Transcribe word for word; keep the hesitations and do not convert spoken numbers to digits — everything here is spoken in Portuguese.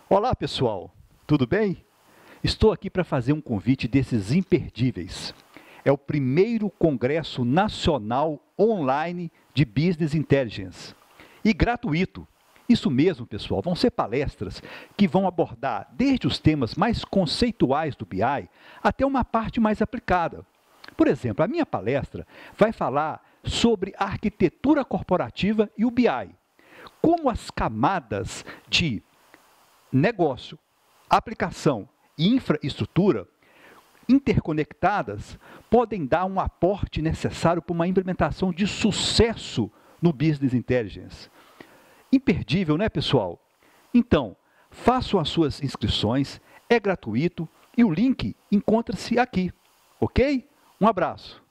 Olá, pessoal, tudo bem? Estou aqui para fazer um convite desses imperdíveis. É o primeiro Congresso Nacional Online de Business Intelligence e gratuito. Isso mesmo, pessoal, vão ser palestras que vão abordar desde os temas mais conceituais do B I até uma parte mais aplicada. Por exemplo, a minha palestra vai falar sobre a arquitetura corporativa e o B I. Como as camadas de negócio, aplicação e infraestrutura interconectadas podem dar um aporte necessário para uma implementação de sucesso no Business Intelligence. Imperdível, né, pessoal? Então, façam as suas inscrições, é gratuito e o link encontra-se aqui, ok? Um abraço.